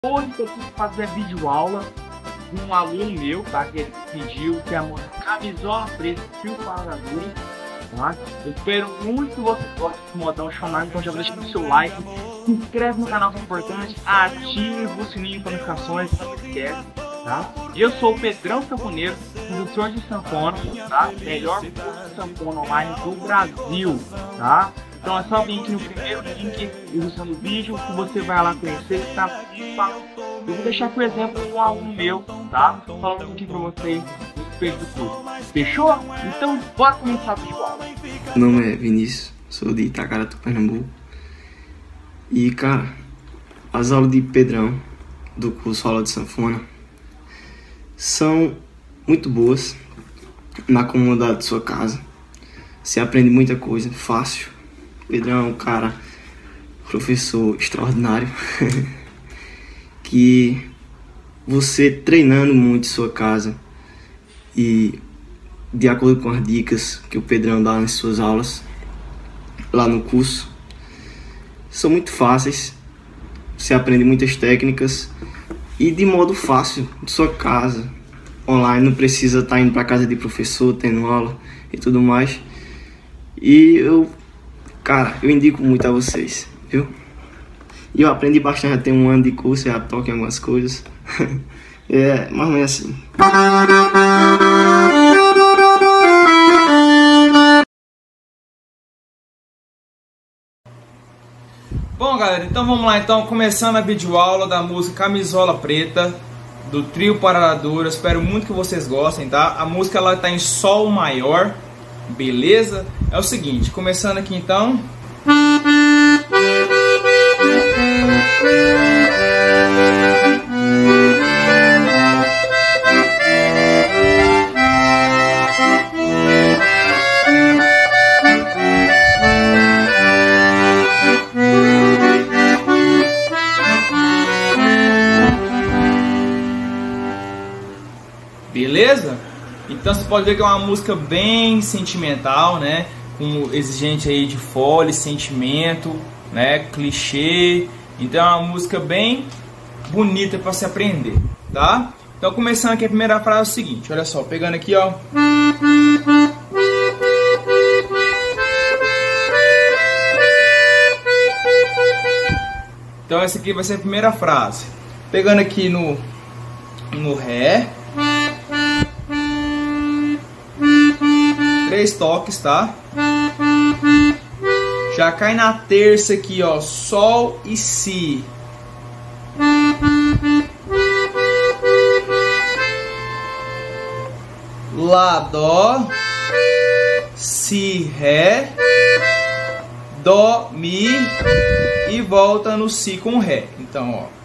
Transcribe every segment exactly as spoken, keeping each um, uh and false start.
Hoje eu quis fazer vídeo aula de um aluno meu, tá? Que ele pediu, que é a camisola preta, fio paradura, tá? Eu espero muito que vocês gostem desse modão chamado, então já deixa o seu like, se inscreve no canal, que é importante, ativa o sininho de notificações, não esquece, tá? Eu sou o Pedrão Sanfoneiro, produtor de sanfona, tá? Melhor curso de sanfona online do Brasil, tá? Então é só vir aqui no primeiro link ilustrando o vídeo que você vai lá conhecer, tá? Eu vou deixar por exemplo um aluno meu, tá? Falando um pouquinho pra vocês a respeito do curso. Fechou? Então bora começar a vídeo aula. Meu nome é Vinícius, sou de Itacaratu, Pernambuco. E cara, as aulas de Pedrão do curso Aula de Sanfona são muito boas na comodidade de sua casa. Você aprende muita coisa, fácil. Pedrão é um cara, professor extraordinário, que você treinando muito em sua casa e de acordo com as dicas que o Pedrão dá nas suas aulas, lá no curso, são muito fáceis, você aprende muitas técnicas e de modo fácil, de sua casa, online, não precisa estar indo para casa de professor, tendo aula e tudo mais. E eu... Cara, eu indico muito a vocês, viu? E eu aprendi bastante, já tenho um ano de curso, já toco em algumas coisas. É, mais ou menos assim. Bom, galera, então vamos lá, então, começando a videoaula da música Camisola Preta, do trio Paradura. Espero muito que vocês gostem, tá? A música, ela tá em sol maior. Beleza? É o seguinte, começando aqui então. Beleza? Então você pode ver que é uma música bem sentimental, né? Com exigente aí de folha, sentimento, né? Clichê. Então é uma música bem bonita para se aprender, tá? Então começando aqui a primeira frase é o seguinte, olha só, pegando aqui, ó. Então essa aqui vai ser a primeira frase. Pegando aqui no no Ré. Três toques, tá? Já cai na terça aqui, ó, Sol e Si. Lá, Dó, Si, Ré, Dó, Mi e volta no Si com Ré. Então, ó.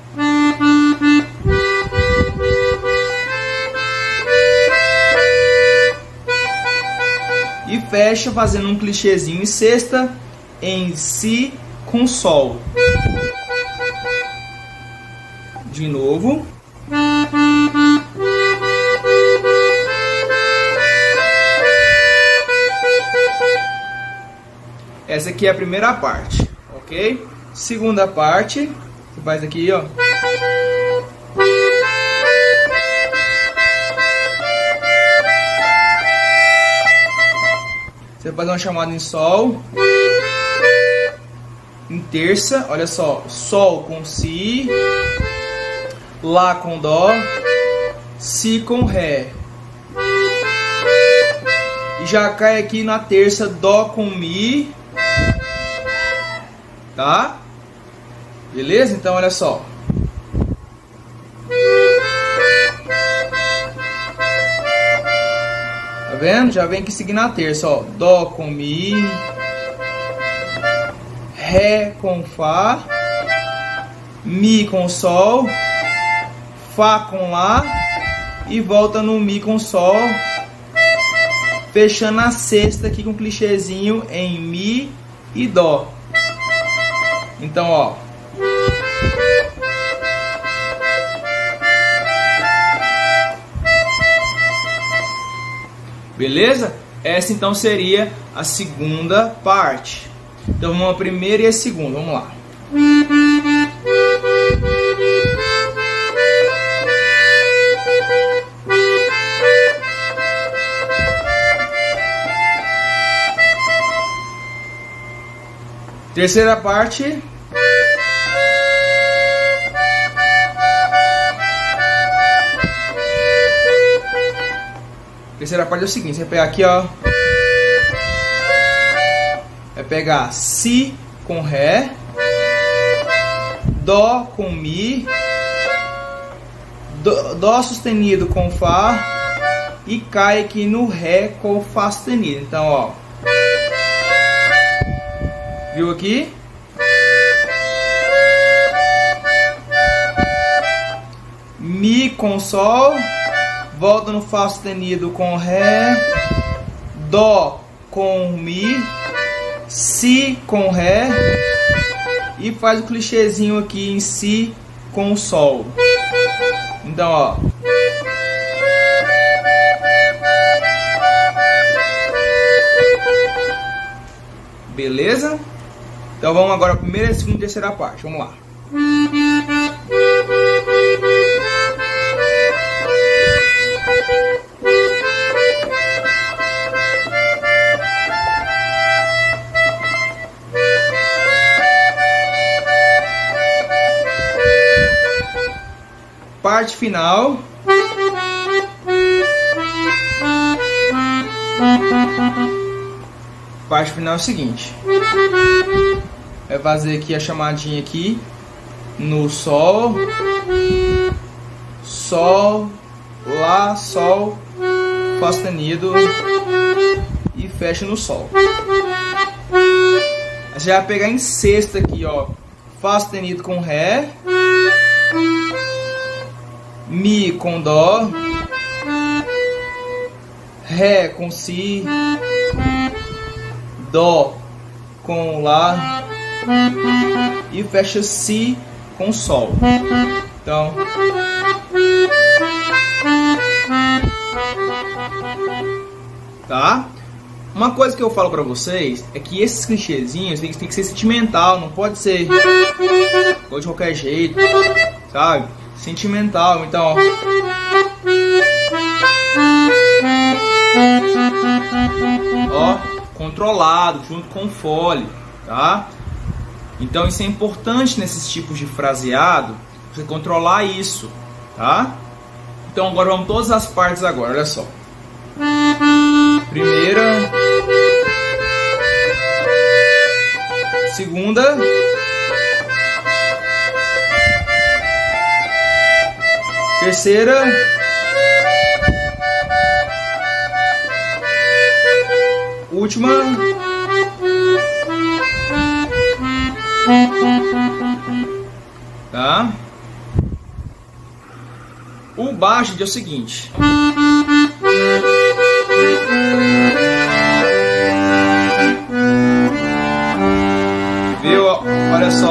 E fecha fazendo um clichêzinho em sexta em Si com Sol. De novo. Essa aqui é a primeira parte, ok? Segunda parte, você faz aqui, ó. Você vai fazer uma chamada em Sol, em terça, olha só, Sol com Si, Lá com Dó, Si com Ré. E já cai aqui na terça, Dó com Mi, tá? Beleza? Então olha só. Tá vendo? Já vem aqui seguindo a terça, ó. Dó com Mi, Ré com Fá, Mi com Sol, Fá com Lá e volta no Mi com Sol, fechando a sexta aqui com um clichêzinho em Mi e Dó. Então, ó. Beleza? Essa então seria a segunda parte. Então vamos a primeira e a segunda, vamos lá. Terceira parte. Terceira parte é o seguinte, você vai pegar aqui, ó. Vai pegar Si com Ré, Dó com Mi, Dó, Dó sustenido com Fá e cai aqui no Ré com Fá sustenido. Então, ó. Viu aqui? Mi com Sol, volta no Fá sustenido com Ré, Dó com Mi, Si com Ré e faz o clichêzinho aqui em Si com o Sol. Então, ó. Beleza? Então vamos agora a primeira, segunda e terceira parte. Vamos lá. Parte final. Parte final é o seguinte. Vai fazer aqui a chamadinha aqui no Sol, Sol, Lá, Sol, Fá sustenido e fecha no Sol. Aí você vai pegar em sexta aqui, ó, Fá sustenido com Ré, Mi com Dó, Ré com Si, Dó com Lá e fecha Si com Sol. Então, tá? Uma coisa que eu falo pra vocês é que esses clichêzinhos tem, tem que ser sentimental, não pode ser ou de qualquer jeito, sabe? Sentimental, então, ó. Ó, controlado, junto com o fole, tá? Então isso é importante nesses tipos de fraseado, você controlar isso, tá? Então agora vamos todas as partes agora, olha só. Primeira, segunda, terceira, última, tá? O baixo é o seguinte. Viu? Olha só.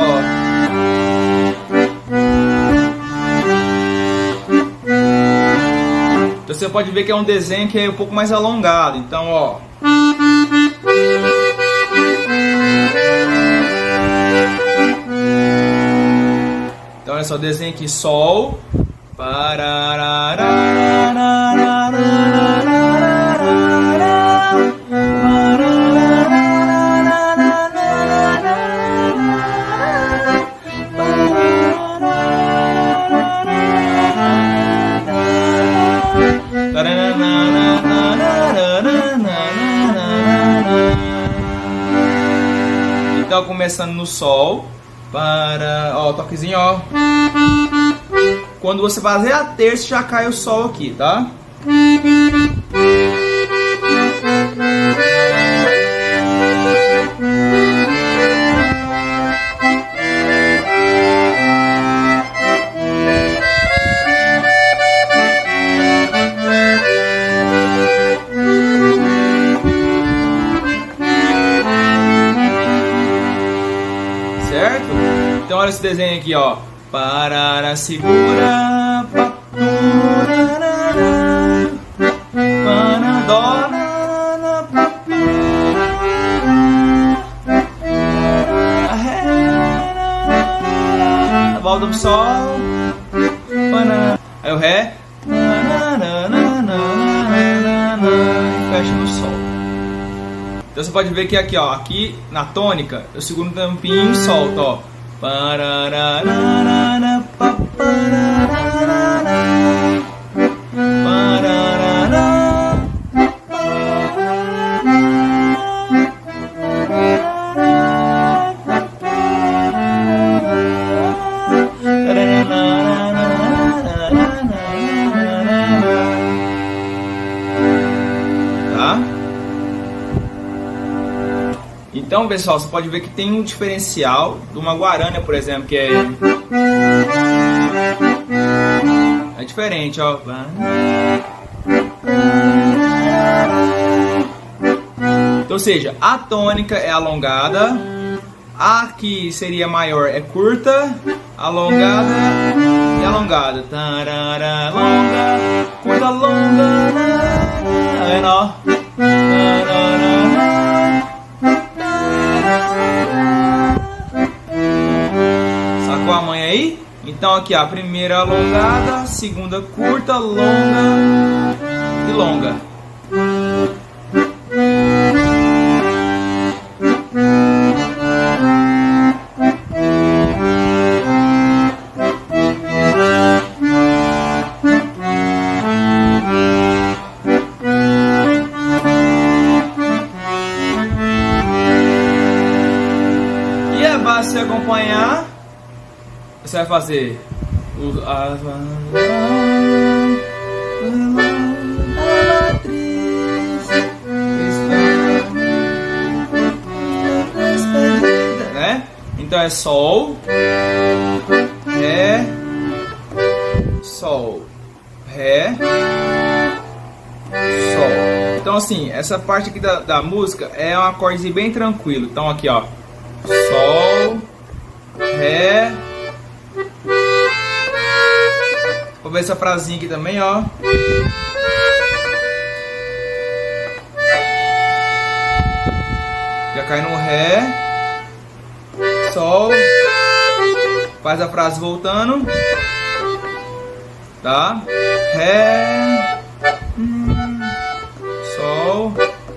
Então você pode ver que é um desenho que é um pouco mais alongado. Então, ó. Então, olha só, desenho aqui, Sol. Então, começando no Sol, para, ó, toquezinho, ó. Quando você fazer a terça, já cai o Sol aqui, tá? Certo? Então olha esse desenho aqui, ó. Parará, segura, paturará, panadó, volta pro Sol, aí o Ré, fecha no Sol. Então você pode ver que aqui, ó, aqui na tônica, eu seguro um tampinho e solto, ó. Parararara, papararara, pararara. Então, pessoal, você pode ver que tem um diferencial de uma guarânia, por exemplo, que é... É diferente, ó. Então, ou seja, a tônica é alongada, a que seria maior é curta, alongada e alongada. Tarara, longa, curta, longa, menor. Sacou a manha aí? Então aqui a primeira alongada, segunda curta, longa e longa. E é basta você acompanhar. Você vai fazer o, a, né? Então é sol, ré, sol, ré, sol. Então assim, essa parte aqui da, da música é um acordezinho bem tranquilo. Então aqui, ó, sol, ré. Vou ver essa frasinha aqui também, ó. Já cai no ré, sol, faz a frase voltando, tá? Ré, sol,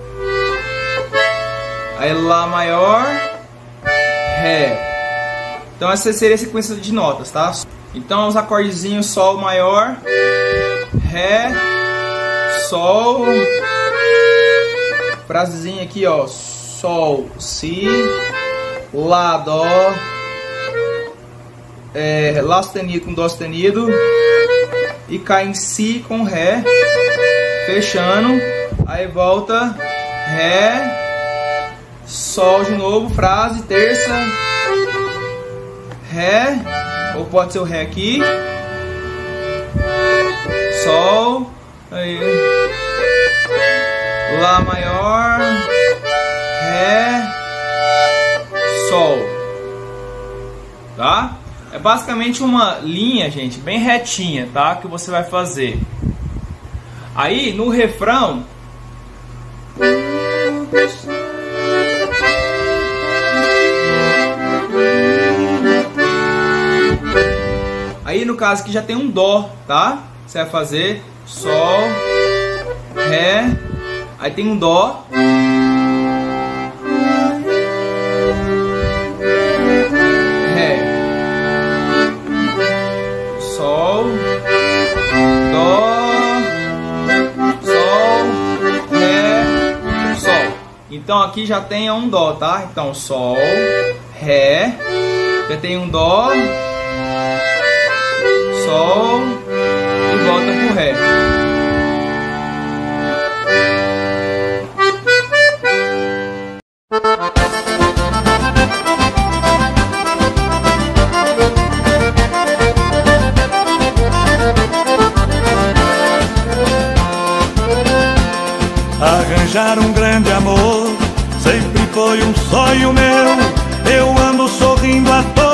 aí lá maior, ré. Então essa seria a sequência de notas, tá? Então os acordezinhos sol maior, ré, sol, frasezinha aqui, ó, sol, si, lá, dó, é, lá sustenido com dó sustenido e cai em si com ré, fechando, aí volta, ré, sol de novo, frase, terça, ré, ou pode ser o ré aqui, sol, aí, lá maior, ré, sol, tá? É basicamente uma linha, gente, bem retinha, tá? Que você vai fazer. Aí no refrão, aí no caso aqui já tem um dó, tá? Você vai fazer sol, ré, aí tem um dó, ré, sol, dó, sol, ré, sol. Então aqui já tem um dó, tá? Então sol, ré, já tem um dó, sol e volta pro ré. Arranjar um grande amor sempre foi um sonho meu. Eu ando sorrindo à toa